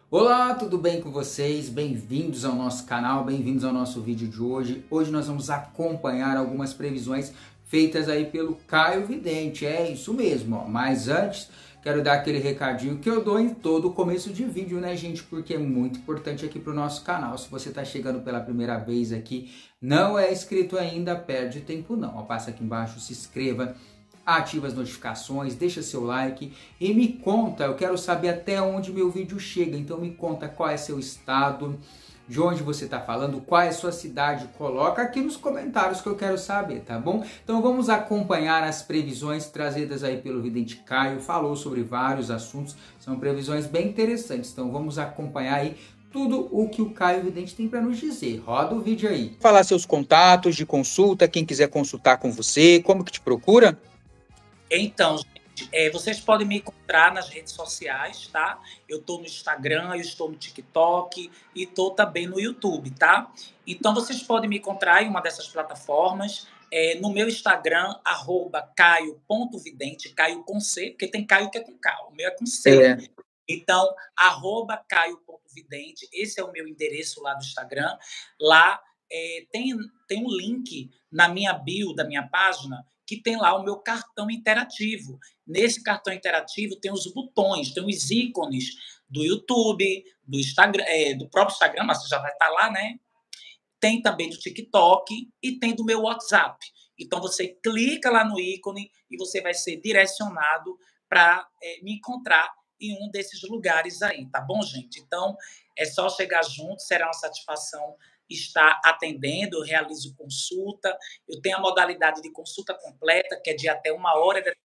Olá, tudo bem com vocês? Bem-vindos ao nosso canal, bem-vindos ao nosso vídeo de hoje. Hoje nós vamos acompanhar algumas previsões feitas aí pelo Caio Vidente, é isso mesmo, ó. Mas antes, quero dar aquele recadinho que eu dou em todo começo de vídeo, né, gente? Porque é muito importante aqui para o nosso canal. Se você está chegando pela primeira vez aqui, não é inscrito ainda, perde tempo não. Ó, passa aqui embaixo, se inscreva, ativa as notificações, deixa seu like e me conta, eu quero saber até onde meu vídeo chega, então me conta qual é seu estado, de onde você está falando, qual é a sua cidade, coloca aqui nos comentários que eu quero saber, tá bom? Então vamos acompanhar as previsões trazidas aí pelo Vidente Caio, falou sobre vários assuntos, são previsões bem interessantes, então vamos acompanhar aí tudo o que o Caio Vidente tem para nos dizer. Roda o vídeo aí. Falar seus contatos de consulta, quem quiser consultar com você, como que te procura? Então, gente, vocês podem me encontrar nas redes sociais, tá? Eu estou no Instagram, eu estou no TikTok e estou também no YouTube, tá? Então, vocês podem me encontrar em uma dessas plataformas. No meu Instagram, @caio.vidente, Caio com C, porque tem Caio que é com K, o meu é com C. Então, @caio.vidente, esse é o meu endereço lá do Instagram. Lá tem um link na minha bio da minha página que tem lá o meu cartão interativo. Nesse cartão interativo tem os botões, tem os ícones do YouTube, do Instagram, do próprio Instagram, mas você já vai estar lá, né? Tem também do TikTok e tem do meu WhatsApp. Então você clica lá no ícone e você vai ser direcionado para me encontrar em um desses lugares aí, tá bom, gente? Então é só chegar junto, será uma satisfação estar atendendo, eu realizo consulta, eu tenho a modalidade de consulta completa, que é de até 1 hora de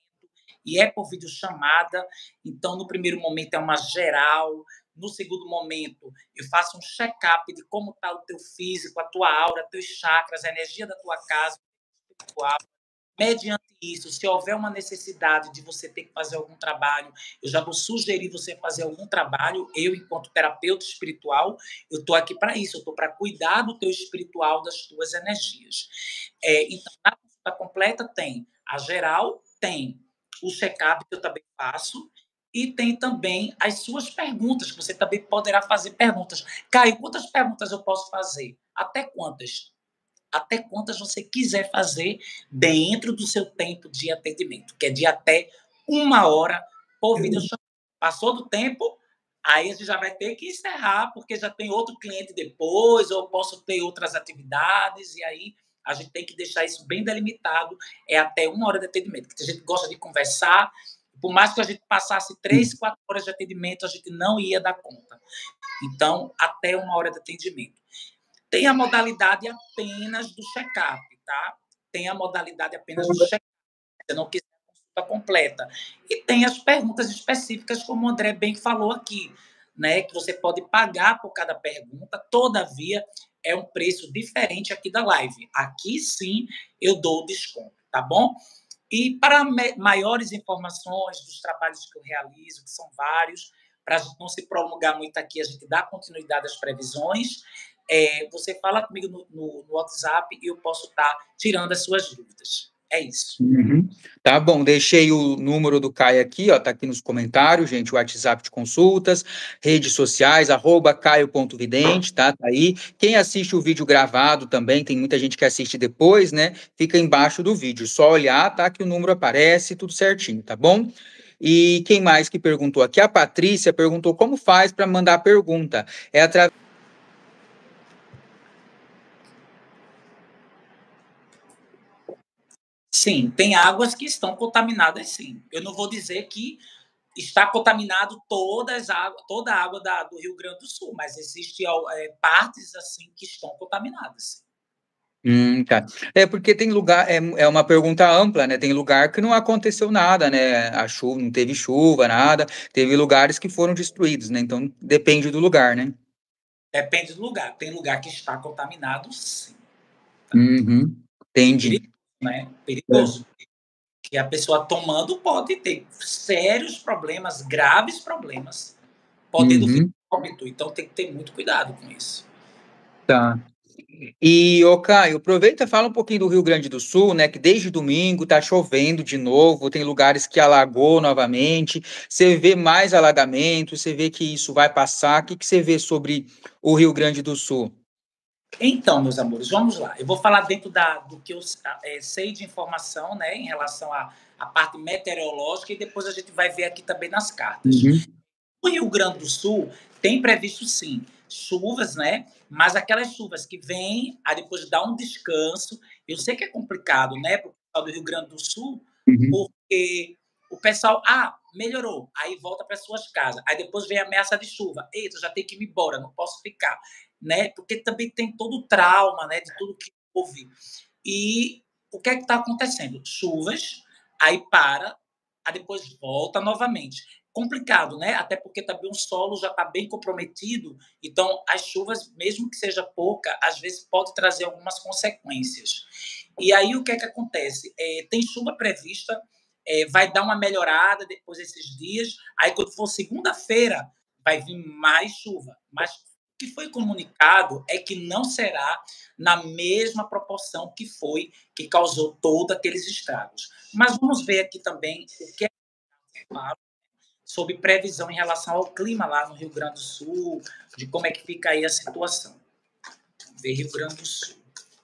e é por videochamada. Então, no primeiro momento é uma geral, no segundo momento eu faço um check-up de como está o teu físico, a tua aura, teus chakras, a energia da tua casa, espiritual. Mediante isso, se houver uma necessidade de você ter que fazer algum trabalho, eu já vou sugerir você fazer algum trabalho. Eu, enquanto terapeuta espiritual, eu estou aqui para isso, eu estou para cuidar do teu espiritual, das tuas energias. Então, na consulta completa tem a geral, tem o check-up que eu também faço, e tem também as suas perguntas, que você também poderá fazer perguntas. Caio, quantas perguntas eu posso fazer? Até quantas? Até quantas você quiser fazer dentro do seu tempo de atendimento, que é de até 1 hora por videochamada. Passou do tempo, aí a gente já vai ter que encerrar, porque já tem outro cliente depois, ou posso ter outras atividades, e aí a gente tem que deixar isso bem delimitado, é até 1 hora de atendimento, porque a gente gosta de conversar, por mais que a gente passasse 3, 4 horas de atendimento, a gente não ia dar conta. Então, até 1 hora de atendimento. Tem a modalidade apenas do check-up, tá? Tem a modalidade apenas do check-up, se você não quiser a consulta completa. E tem as perguntas específicas, como o André bem falou aqui, né? Que você pode pagar por cada pergunta, todavia é um preço diferente aqui da live. Aqui sim eu dou desconto, tá bom? E para maiores informações dos trabalhos que eu realizo, que são vários, para a gente não se prolongar muito aqui, a gente dá continuidade às previsões. Você fala comigo no WhatsApp e eu posso estar tirando as suas dúvidas. É isso. Uhum. Tá bom, deixei o número do Caio aqui, ó, tá aqui nos comentários, gente, o WhatsApp de consultas, redes sociais, @caio.vidente, tá aí. Quem assiste o vídeo gravado também, tem muita gente que assiste depois, né, fica embaixo do vídeo, só olhar, tá, que o número aparece, tudo certinho, tá bom? E quem mais que perguntou aqui? A Patrícia perguntou como faz para mandar pergunta. É através... Sim, tem águas que estão contaminadas, sim. Eu não vou dizer que está contaminado toda a água do Rio Grande do Sul, mas existem partes assim que estão contaminadas. Tá. É porque tem lugar, é uma pergunta ampla, né? Tem lugar que não aconteceu nada, né? A chuva, não teve chuva, nada. Teve lugares que foram destruídos, né? Então depende do lugar, né? Depende do lugar. Tem lugar que está contaminado, sim. Uhum. E Entendi. perigoso, né? É. Perigoso. Que a pessoa tomando pode ter sérios problemas, graves problemas, podendo vir Uhum. a óbito. Então tem que ter muito cuidado com isso. Tá. E, ô Caio, aproveita e fala um pouquinho do Rio Grande do Sul, né? Que desde domingo tá chovendo de novo, tem lugares que alagou novamente. Você vê mais alagamento, você vê que isso vai passar. O que que você vê sobre o Rio Grande do Sul? Então, meus amores, vamos lá. Eu vou falar dentro do que eu sei de informação, né, em relação à parte meteorológica, e depois a gente vai ver aqui também nas cartas. Uhum, O Rio Grande do Sul tem previsto, sim, chuvas, né? Mas aquelas chuvas que vêm, aí depois dá um descanso. Eu sei que é complicado, né, para o pessoal do Rio Grande do Sul, uhum, porque o pessoal, melhorou, aí volta para suas casas. Aí depois vem a ameaça de chuva. Eita, já tenho que ir embora, não posso ficar, né? Porque também tem todo o trauma, né, de tudo que houve. E o que é que está acontecendo? Chuvas, aí para, aí depois volta novamente. Complicado, né? Até porque também o solo já está bem comprometido, então as chuvas, mesmo que seja pouca, às vezes pode trazer algumas consequências. E aí o que é que acontece? Tem chuva prevista, vai dar uma melhorada depois desses dias, aí quando for segunda-feira vai vir mais chuva, mas o que foi comunicado é que não será na mesma proporção que foi, que causou todos aqueles estragos. Mas vamos ver aqui também o que é sobre previsão em relação ao clima lá no Rio Grande do Sul, de como é que fica aí a situação. Vamos ver Rio Grande do Sul.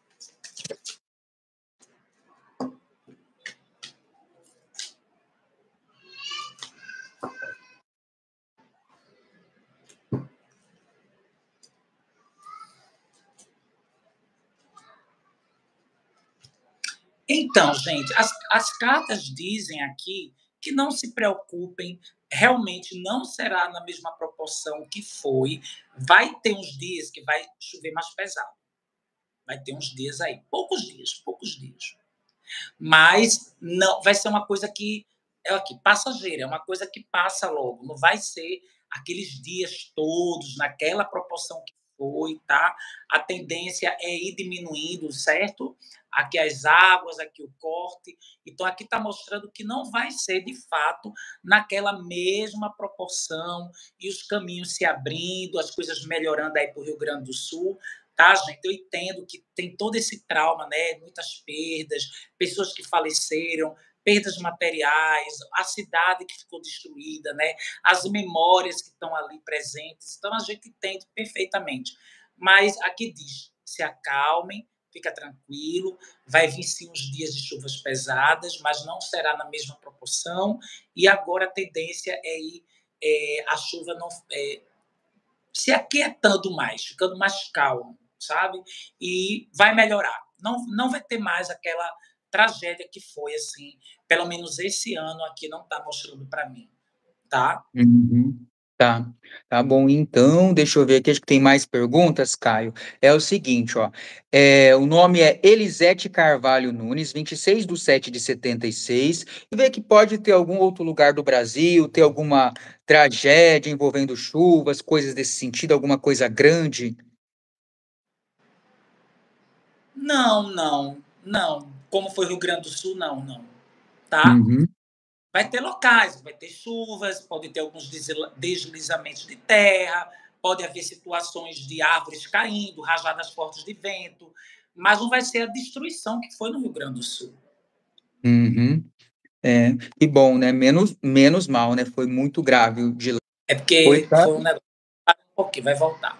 Então, gente, as cartas dizem aqui que não se preocupem, realmente não será na mesma proporção que foi. Vai ter uns dias que vai chover mais pesado. Vai ter uns dias aí, poucos dias, poucos dias. Mas não vai ser uma coisa que é aqui, passageira, é uma coisa que passa logo, não vai ser aqueles dias todos, naquela proporção que foi, tá? A tendência é ir diminuindo, certo? Aqui as águas, aqui o corte. Então, aqui está mostrando que não vai ser, de fato, naquela mesma proporção e os caminhos se abrindo, as coisas melhorando aí para o Rio Grande do Sul, tá, gente? Eu entendo que tem todo esse trauma, né? Muitas perdas, pessoas que faleceram, perdas materiais, a cidade que ficou destruída, né? As memórias que estão ali presentes. Então, a gente entende perfeitamente. Mas aqui diz: se acalmem, fica tranquilo, vai vir sim uns dias de chuvas pesadas, mas não será na mesma proporção. E agora a tendência é ir, a chuva não, se aquietando mais, ficando mais calmo, sabe? E vai melhorar. Não vai ter mais aquela tragédia que foi, assim, pelo menos esse ano aqui não está mostrando para mim, tá? uhum. Tá, tá bom. Então, deixa eu ver aqui, acho que tem mais perguntas, Caio. É o seguinte, ó. O nome é Elisete Carvalho Nunes, 26/7/76. E vê que pode ter algum outro lugar do Brasil, ter alguma tragédia envolvendo chuvas, coisas desse sentido, alguma coisa grande. Não, não, não. Como foi Rio Grande do Sul, não, não. Tá? Uhum. Vai ter locais, vai ter chuvas, pode ter alguns deslizamentos de terra, pode haver situações de árvores caindo, rajadas fortes de vento, mas não vai ser a destruição que foi no Rio Grande do Sul. Uhum. Que bom, né? Menos mal, né? Foi muito grave o de lá. É porque foi Coitado, um negócio. Um pouquinho, vai voltar.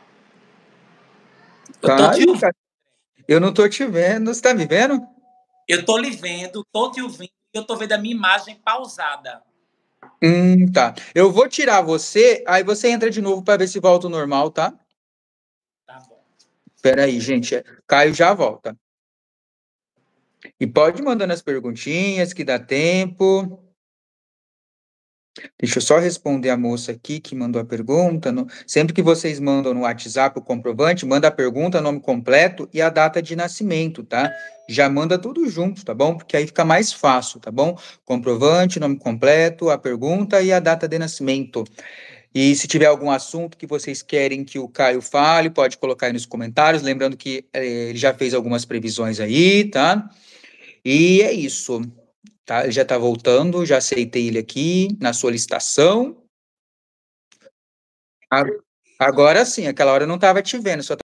Eu tô te Caio, ouvindo, cara, eu não tô te vendo. Você tá me vendo? eu tô lhe vendo, tô te ouvindo, e eu tô vendo a minha imagem pausada. Tá. Eu vou tirar você, aí você entra de novo para ver se volta ao normal, tá? Tá bom. Espera aí, gente. Caio já volta. E pode ir mandando as perguntinhas que dá tempo. Deixa eu só responder a moça aqui que mandou a pergunta. Sempre que vocês mandam no WhatsApp o comprovante, manda a pergunta, nome completo e a data de nascimento, tá? Já manda tudo junto, tá bom? Porque aí fica mais fácil, tá bom? Comprovante, nome completo, a pergunta e a data de nascimento. E se tiver algum assunto que vocês querem que o Caio fale, pode colocar aí nos comentários. Lembrando que ele já fez algumas previsões aí, tá? E é isso. Tá? Ele já está voltando, já aceitei ele aqui na solicitação. A- Agora sim, aquela hora eu não estava te vendo, só